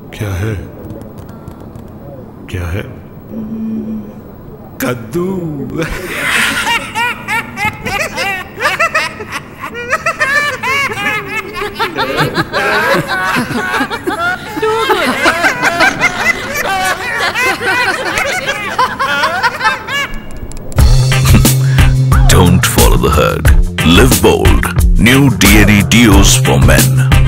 क्या है? क्या है? कद्दू। Don't follow the herd. Live bold. New DNA Dios for men.